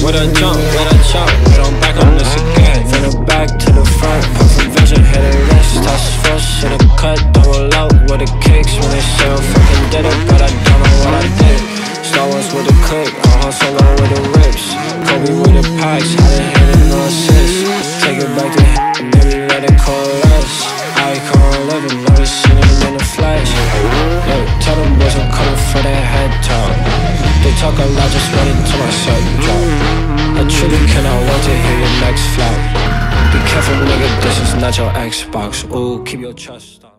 with a jump, but I'm back on this again. From the back to the front, perfect vision, hit a wrist, touch first, hit a cut, double out with the kicks. When they say I fucking did it, but I don't know what I did. Star Wars with a click, Han Solo with the rips, Kobe with the packs, had it hit no assist. Take it back to him, maybe let it coalesce. Icon living, never seen him in the flesh. Look, tell them boys I'm coming for their head talk. They talk a lot, just wait until my set drop. I truly cannot wait to hear your next flop. Be careful nigga, this is not your Xbox. Ooh, keep your trust up.